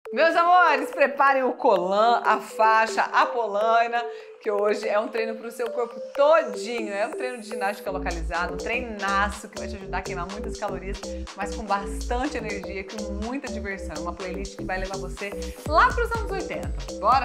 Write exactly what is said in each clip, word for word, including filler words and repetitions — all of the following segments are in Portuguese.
Meus amores, preparem o colã, a faixa, a polaina, que hoje é um treino para o seu corpo todinho. É um treino de ginástica localizado, um treinaço que vai te ajudar a queimar muitas calorias, mas com bastante energia, com muita diversão. Uma playlist que vai levar você lá para os anos oitenta. Bora?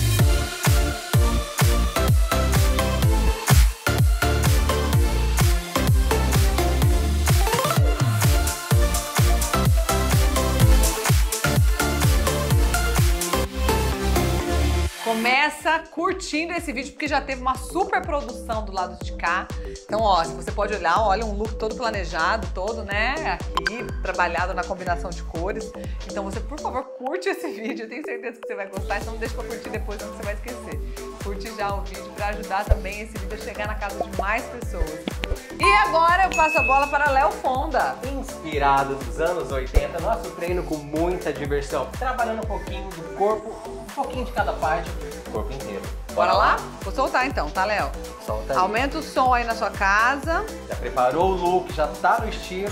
Começa curtindo esse vídeo porque já teve uma super produção do lado de cá. Então, ó, se você pode olhar, olha um look todo planejado, todo, né, aqui, trabalhado na combinação de cores. Então você, por favor, curte esse vídeo, eu tenho certeza que você vai gostar, então não deixa pra curtir depois, senão você vai esquecer. Curte já o vídeo pra ajudar também esse vídeo a chegar na casa de mais pessoas. E agora eu passo a bola para Léo Fonda. Inspirado dos anos oitenta, nosso treino com muita diversão, trabalhando um pouquinho do corpo, um pouquinho de cada parte, o corpo inteiro. Bora lá? Vou soltar então, tá, Léo? Solta aí. Aumenta o som aí na sua casa. Já preparou o look, já tá no estilo.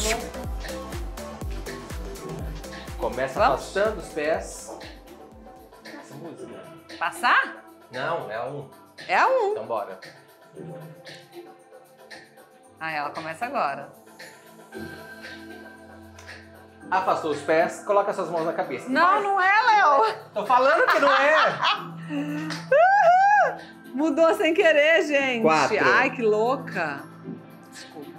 Começa Vamos? passando os pés. Essa música. Passar? Não, é um. É a um. Então bora. Ah, ela começa agora. Afastou os pés, coloca suas mãos na cabeça. Não, Vai. não é, Léo. Tô falando que não é. Mudou sem querer, gente. Quatro. Ai, que louca. Desculpa.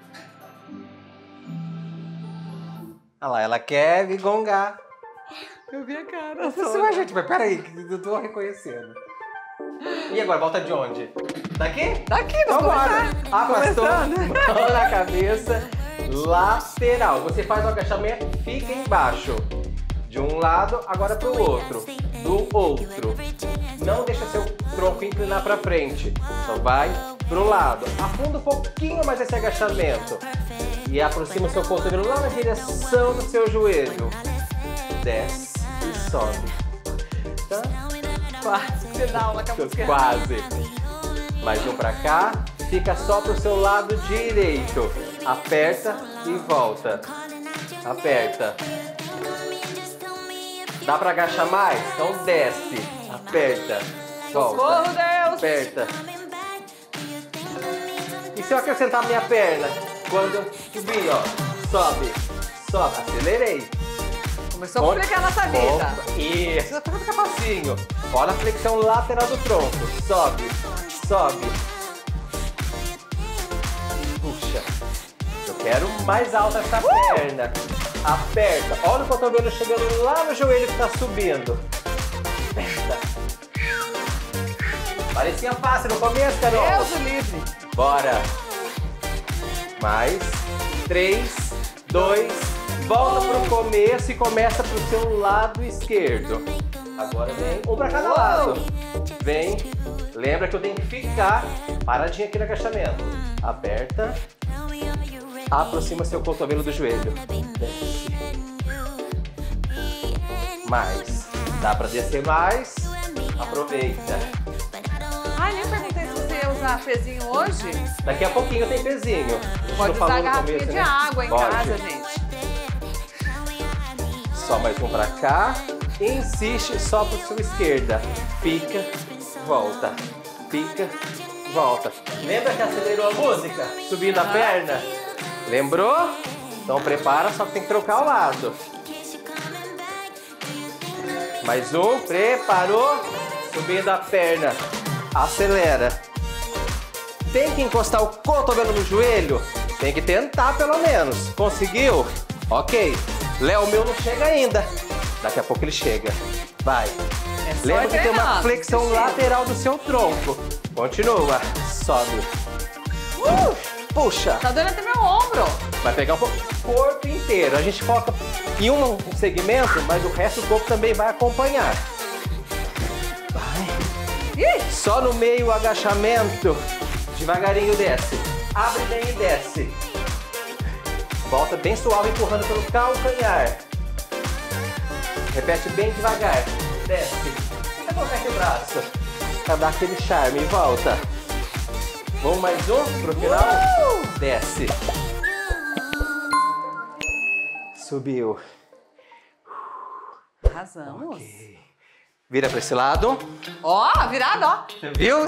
Olha lá, ela quer me gongar. Eu vi a cara. Pessoa, gente, mas peraí, que eu tô reconhecendo. E agora, volta de onde? Daqui? Daqui, Então vamos bora. começar. Afastou, Começando. mão na cabeça, lateral. Você faz o agachamento, fica embaixo. De um lado, agora pro outro. Do outro. Não deixa seu tronco inclinar pra frente. Só vai pro lado. Afunda um pouquinho mais esse agachamento. E aproxima o seu cotovelo lá na direção do seu joelho. Desce e sobe. Tá? Quase que você dá aula com a música. Quase. Mais um pra cá. Fica só pro seu lado direito. Aperta e volta. Aperta. Dá pra agachar mais? Então desce. Aperta. Volta. Socorro, Deus! Aperta. E se eu acrescentar minha perna? Quando eu subir, ó. Sobe. Sobe. Acelerei. Começou a complicar a nossa vida. Volta. Isso. Fica facinho. Olha a flexão lateral do tronco. Sobe. Sobe. Puxa. Eu quero mais alta essa uh! perna. Aperta. Olha o cotovelo chegando lá no joelho que tá subindo. Aperta. Parecia fácil no começo, Carol. Deus o livre. Bora. Mais. Três, dois, volta pro começo e começa pro seu lado esquerdo. Agora vem um pra cada lado. Vem. Lembra que eu tenho que ficar paradinho aqui no agachamento. Aperta. Aproxima seu cotovelo do joelho. Desce. Mais. Dá pra descer mais. Aproveita. Ai, nem perguntei se você ia usar pezinho hoje. Daqui a pouquinho tem pezinho. Pode usar a garrafinha começo, de né? água em Pode. casa, gente. Só mais um pra cá. Insiste só pro sua esquerda. Fica, volta. Fica, volta. Lembra que acelerou a música? Subindo a Ah. perna? Lembrou? Então prepara, só que tem que trocar o lado. Mais um, preparou. Subindo a perna. Acelera. Tem que encostar o cotovelo no joelho? Tem que tentar pelo menos. Conseguiu? Ok. Léo, o meu não chega ainda. Daqui a pouco ele chega. Vai. É só Lembra que tem uma treinando. flexão Chega. lateral do seu tronco. Continua. Sobe. Uh, puxa. Tá doendo até meu ombro. Vai pegar um pouco o corpo inteiro. A gente foca em um segmento, mas o resto do corpo também vai acompanhar. Vai. Ih. Só no meio o agachamento. Devagarinho desce. Abre bem e desce. Volta bem suave, empurrando pelo calcanhar. Repete bem devagar. Desce. Você coloca o braço pra dar aquele charme e volta. Vamos mais um pro final? Uh! Desce. Subiu. Arrasamos. Okay. Vira pra esse lado. Ó, virado, ó. Viu?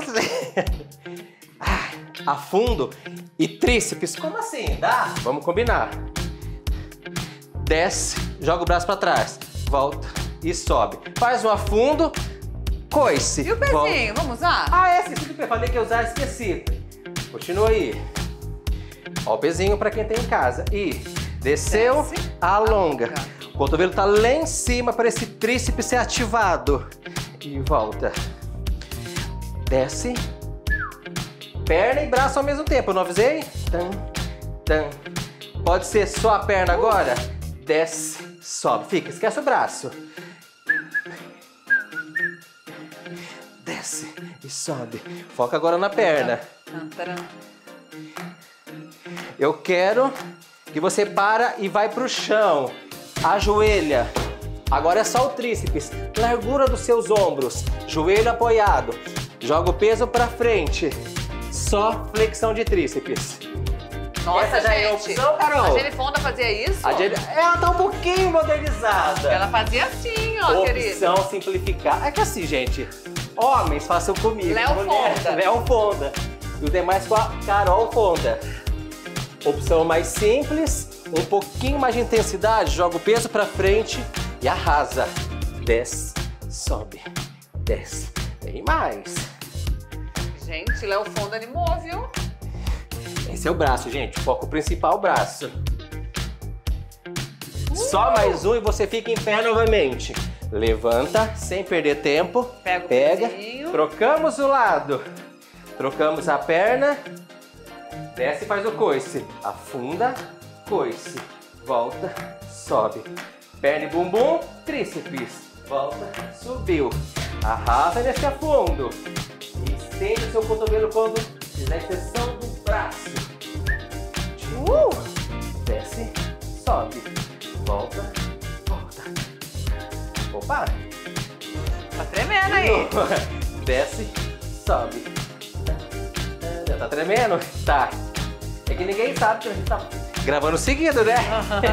Afundo e tríceps. Como assim? Dá? Vamos combinar. Desce, joga o braço pra trás. Volta e sobe. Faz um afundo, coice. E o pezinho, volta. vamos usar? Ah, é, esqueci que eu falei que ia usar, esqueci. Continua aí. Ó o pezinho pra quem tem em casa. E desceu, Desce, alonga. alonga. O cotovelo tá lá em cima para esse tríceps ser ativado. E volta. Desce. Perna e braço ao mesmo tempo, eu não avisei? Tam, tam. Pode ser só a perna agora? Desce, sobe. Fica, esquece o braço. Desce e sobe. Foca agora na perna. Eu quero que você para e vai pro chão. Ajoelha. Agora é só o tríceps. Largura dos seus ombros. Joelho apoiado. Joga o peso pra frente. Só flexão de tríceps. Nossa, Essa já gente. é a opção, Carol? A Jenny Fonda fazia isso? A Jenny... Ela tá um pouquinho modernizada. Ela fazia assim, ó, querida. Opção simplificar. É que assim, gente, homens façam comigo. Léo Fonda. Léo Fonda. E os demais com a Carol Fonda. Opção mais simples, um pouquinho mais de intensidade, joga o peso pra frente e arrasa. Desce, sobe, desce. Tem mais. Gente, Léo Fonda animou, viu? Esse é o braço, gente. Foco principal, o braço. Uh! Só mais um e você fica em pé novamente. Levanta, sem perder tempo. Pega o Pega. pezinho. Trocamos o lado. Trocamos a perna. Desce e faz o coice. Afunda, coice. Volta, sobe. Perna e bumbum, tríceps. Volta, subiu. Arrasa nesse afundo. Estende o seu cotovelo quando fizer a extensão do braço. Uh! Desce, sobe. Volta, volta. Opa! Tá tremendo aí. Desce, sobe. Tá tremendo? Tá. É que ninguém sabe que a gente tá gravando seguido, né?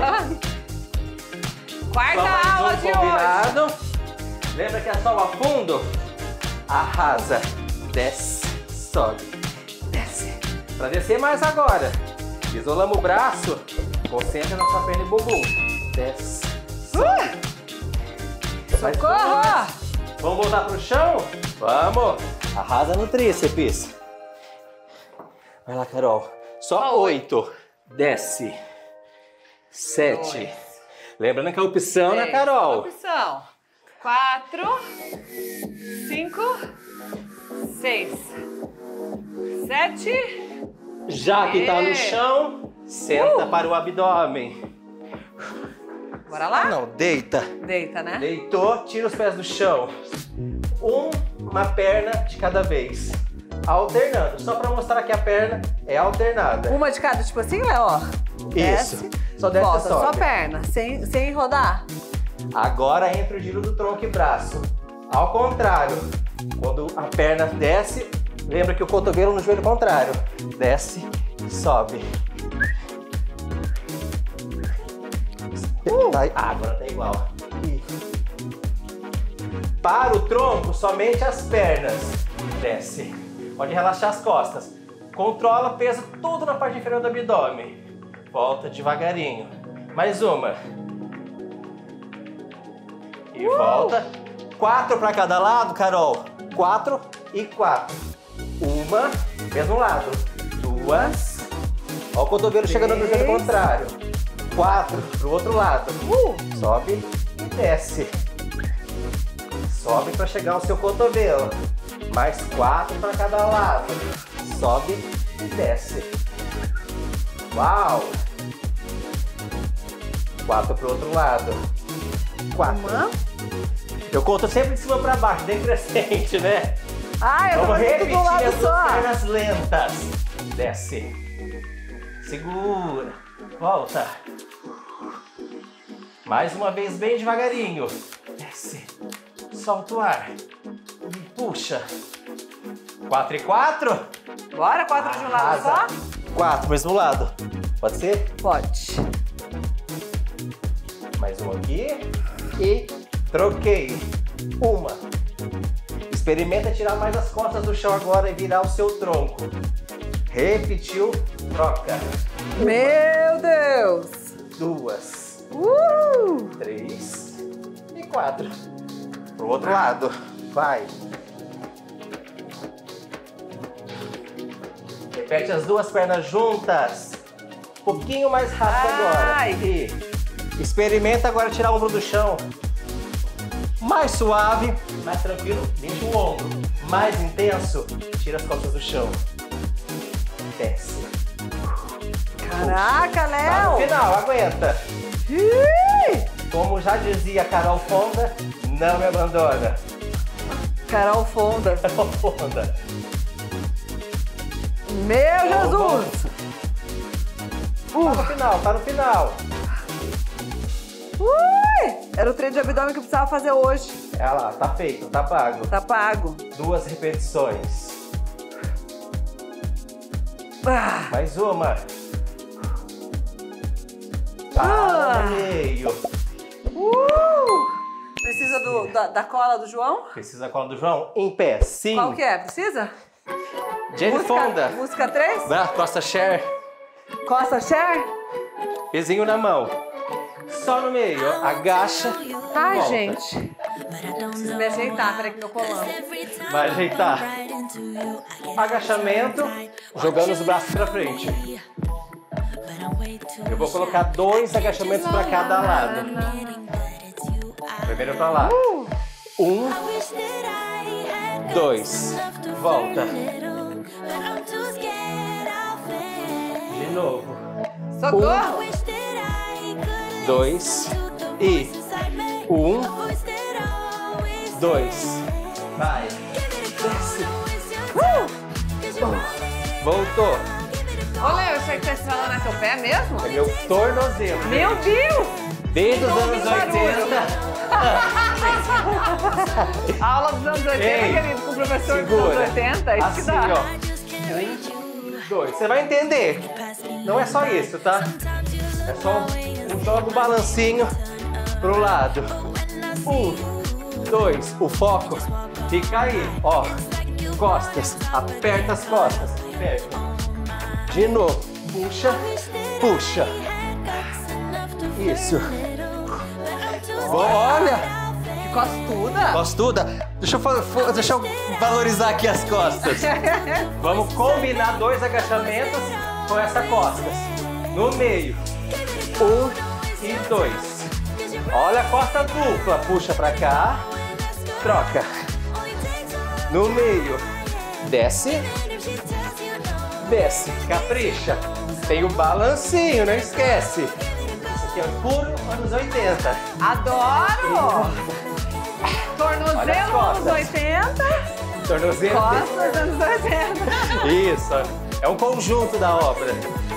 Quarta Só aula mais um de combinado. hoje. Lembra que é só o afundo? Arrasa. Desce, sobe. Desce. Pra descer mais agora. Isolamos o braço. Concentra na sua perna e bumbum. Desce, sobe. Uh! Socorro! Vamos voltar pro chão? Vamos. Arrasa no tríceps. Vai lá, Carol. Só Só oito. Desce. Sete. Dois. Lembrando que a opção, né, Três. Carol? Opção. Quatro. Cinco. Seis. Sete. Já que tá no E- chão, senta Uh. para o abdômen. Bora lá? Não, deita. Deita, né? Deitou, tira os pés do chão. Um, uma perna de cada vez. Alternando, só para mostrar que a perna é alternada. Uma de cada, tipo assim, Léo, ó. Isso. Desce, Só desce e volta, só sobe. perna, sem, sem rodar. Agora entra o giro do tronco e braço. Ao contrário, quando a perna desce, lembra que o cotovelo no joelho contrário. Desce e sobe. Uh. Ah, agora tá igual. Para o tronco, somente as pernas. Desce. Pode relaxar as costas. Controla o peso todo na parte inferior do abdômen. Volta devagarinho. Mais uma. E Uh! volta. Quatro para cada lado, Carol. Quatro e quatro. Uma, mesmo lado. Duas. Ó o cotovelo Três. chegando no joelho contrário. Quatro pro outro lado. Uh! Sobe e desce. Sobe para chegar ao seu cotovelo. Mais quatro para cada lado. Sobe e desce. Uau! Quatro pro outro lado. Quatro. Uma. Eu conto sempre de cima para baixo, decrescente, né? Ah, eu tô Vamos fazendo repetir tudo do lado as duas só. pernas lentas. Desce. Segura. Volta. Mais uma vez, bem devagarinho. Desce. Solta o ar. E puxa. Quatro e quatro. Bora, quatro de um lado só? Arrasa. Quatro, mesmo lado. Pode ser? Pode. Mais um aqui. E Troquei. Uma. Experimenta tirar mais as costas do chão agora e virar o seu tronco. Repetiu, troca. Uma, Meu Deus! duas, Uh! três e quatro. Pro outro lado. Vai. Repete as duas pernas juntas. Um pouquinho mais rápido Ai. agora. E experimenta agora tirar o ombro do chão. Mais suave, mais tranquilo, deixa o ombro. Mais intenso, tira as costas do chão. Desce. Caraca, Tá no Léo! final, aguenta. Ih! Como já dizia Carol Fonda, não me abandona. Carol Fonda. Carol Fonda. Meu Jesus! Tá no final, tá no final. Ui! Era o treino de abdômen que eu precisava fazer hoje. Olha lá, tá feito, tá pago. Tá pago. Duas repetições. Ah! Mais uma. Tá Ah. no meio. Uh! Precisa do, da, da cola do João? Precisa da cola do João? Em pé, sim. Qual que é? Precisa? Jenny música, Fonda. Música três? Braço, costa, share. Costa share? Pezinho na mão. Só no meio, ó. Agacha. Ai, volta. gente. Preciso me ajeitar. Peraí que meu colão. Vai ajeitar. Agachamento, jogando os braços pra frente. Eu vou colocar dois agachamentos pra cada lado. Primeiro pra lá. Um, dois. Volta. De novo. Socorro! Dois e um, dois. Vai. Desce. Voltou. Ô, Léo, isso aí que tá estralando é seu pé mesmo? É meu tornozelo. Meu Deus! Desde os Tô anos ouvindo barulho. oitenta. Aula dos anos oitenta, Ei, querido, com o professor dos segura. anos oitenta, é isso Assim, que dá. ó. Um, dois. Você vai entender. Não é só isso, tá? É só um jogo balancinho pro lado. Um, dois. O foco fica aí, ó. Costas. Aperta as costas. Aperta. De novo. Puxa, puxa. Isso. Olha. Que costuda. Costuda. Deixa eu, fa- deixa eu valorizar aqui as costas. Vamos combinar dois agachamentos com essa costas. No meio. Um e dois. Olha a costa dupla. Puxa pra cá. Troca. No meio. Desce. Desce. Capricha. Tem o balancinho, não esquece. Isso aqui é puro anos oitenta. Adoro! Olha as Tornozelo costas. anos oitenta, Tornozelo. costas anos oitenta. Isso, é um conjunto da obra.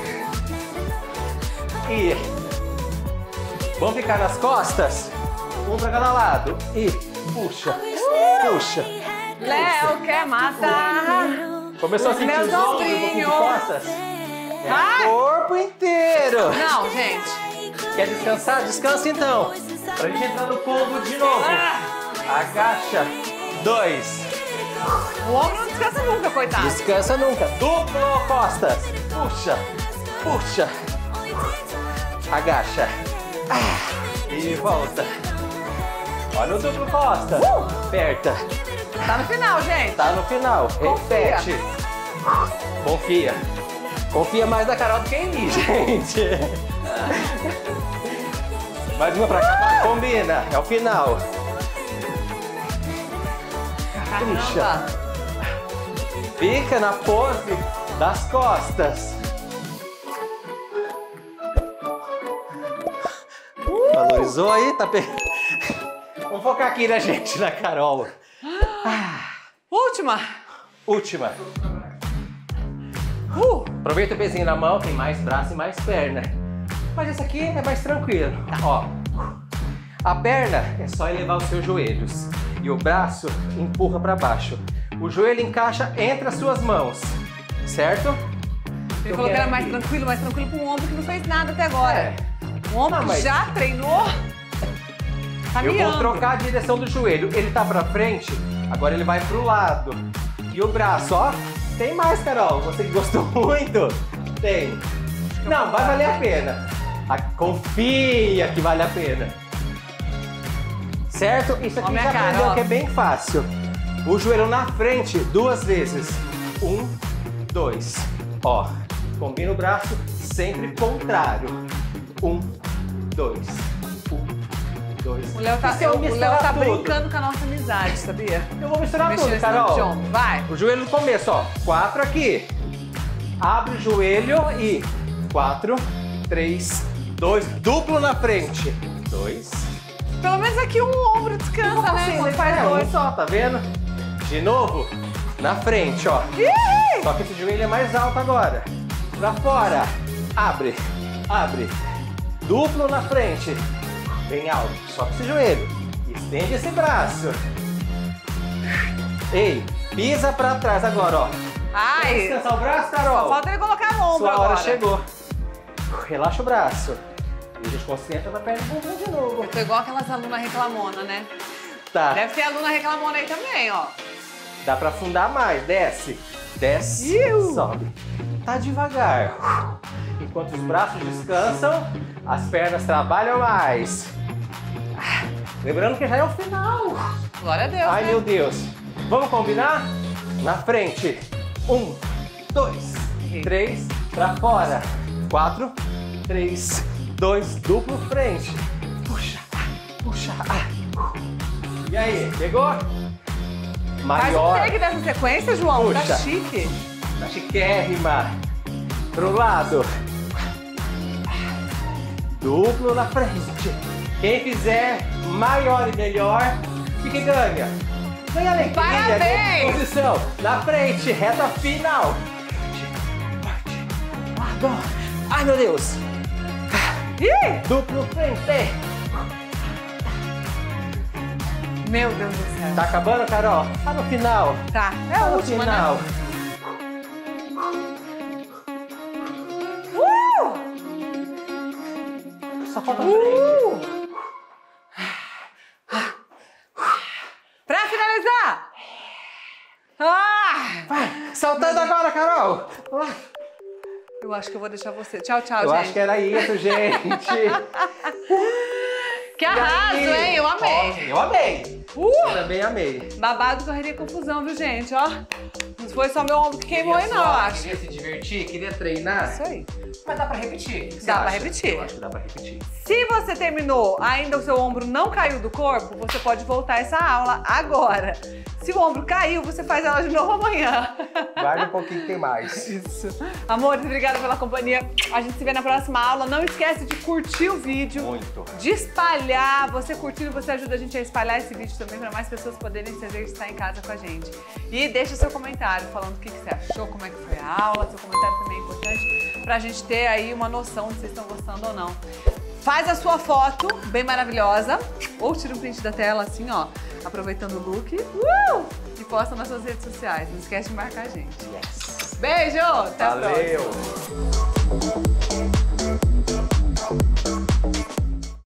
E vamos ficar nas costas, um para cada lado. E puxa, puxa. Léo quer matar. Começou a sentir Meus os ombros, um pouquinho de ombrinhos. costas? É Ai. o corpo inteiro. Não, gente. Quer descansar? Descansa então. Pra gente entrar no combo de novo. Agacha. Dois. O ombro não descansa nunca, coitado. Descansa nunca. Duplo costas. Puxa. Puxa. Agacha. Ah, e volta. Olha o duplo costas. Aperta. Tá no final, gente. Tá no final. Confia. Repete. Confia. Confia mais na Carol do que em mim, gente. Mais uma pra cá. Combina. É o final. Puxa. Caramba. Fica na pose das costas. Valorizou aí? Tá pe... Vamos focar aqui, né, gente? Na Carol. Última. Última. Uh. Aproveita o pezinho na mão, tem mais braço e mais perna. Mas esse aqui é mais tranquilo. Ó. A perna é só elevar os seus joelhos. E o braço empurra para baixo. O joelho encaixa entre as suas mãos. Certo? Ele Eu falou que era quero mais aqui. tranquilo, mais tranquilo com o ombro que não fez nada até agora. É. O ombro Ah, que mas- já treinou. Tá Eu miando. vou trocar a direção do joelho. Ele tá pra frente, agora ele vai pro lado. E o braço, ó. Tem mais, Carol. Você que gostou muito? Tem. Não, vai valer a pena. Ah, confia que vale a pena. Certo? Isso aqui Ó, minha já cara, aprendeu ó. que é bem fácil. O joelho na frente, duas vezes. Um, dois. Ó, combina o braço sempre contrário. Um, dois. Um, dois. O Léo tá, E se eu o Léo misturar tá tudo? brincando com a nossa amizade, sabia? Eu vou misturar Mexer tudo, nesse tanto de Carol. ombro. Vai. O joelho no começo, ó. Quatro aqui. Abre o joelho e quatro, três, dois. Duplo na frente. Dois. Pelo menos aqui um ombro descansa, né? Quando faz é, um dois. só, tá vendo? De novo, na frente, ó. Ih! Só que esse joelho é mais alto agora. Pra fora. Abre, abre. Duplo na frente. Bem alto. Só com esse joelho. Estende esse braço. Ei, pisa pra trás agora, ó. Quer Ai, descansar o braço, só Carol? falta ele colocar no ombro Sua hora agora. chegou. Relaxa o braço. E a gente concentra na perna do bumbum de novo. Eu tô igual aquelas alunas reclamona, né? Tá. Deve ter aluna reclamona aí também, ó. Dá pra afundar mais. Desce. Desce. Iu. Sobe. Tá devagar. Enquanto os braços descansam, as pernas trabalham mais. Lembrando que já é o final. Glória a Deus, Ai, né? meu Deus. Vamos combinar? Na frente. Um, dois, três, pra fora. Quatro, três, dois, duplo frente. Puxa, puxa. E aí, pegou? Faz um Maior. take dessa sequência, João. Tá Puxa. chique. Tá chiquérrima. Pro lado. Duplo na frente. Quem fizer maior e melhor, o que ganha? Ganha alegria, Parabéns! ganha posição. Na frente, reta final. Lado. Ai, meu Deus. Ih! Duplo frente. Meu Deus do céu. Tá acabando, Carol? Tá no final. Tá. É Tá a no última, final. né? Uh! Só falta a frente. Uh! Pra finalizar! Ah! Vai, saltando agora, Carol. Eu acho que eu vou deixar você. Tchau, tchau, Eu gente. acho que era isso, gente. Que arraso, E aí? hein? Eu amei. Ó, eu amei. Uh! Eu também amei. Babado, correria e confusão, viu, gente? Ó, não foi só meu ombro que queimou aí, não, eu só- acho. Queria se divertir, queria treinar. Isso aí. Mas dá pra repetir. O que você Dá pra acha? repetir. Eu acho que dá pra repetir. Se você terminou, ainda o seu ombro não caiu do corpo, você pode voltar essa aula agora. Se o ombro caiu, você faz ela de novo amanhã. Guarda um pouquinho que tem mais. Isso. Amores, obrigada pela companhia. A gente se vê na próxima aula. Não esquece de curtir o vídeo. Muito. De espalhar. Você curtindo, você ajuda a gente a espalhar esse vídeo também para mais pessoas poderem se exercitar em casa com a gente. E deixa seu comentário falando o que, que você achou, como é que foi a aula. Seu comentário também é importante pra gente ter aí uma noção de se vocês estão gostando ou não. Faz a sua foto bem maravilhosa, ou tira um print da tela assim, ó, aproveitando o look, uh! E posta nas suas redes sociais. Não esquece de marcar a gente. Yes. Beijo! Até a próxima! Valeu.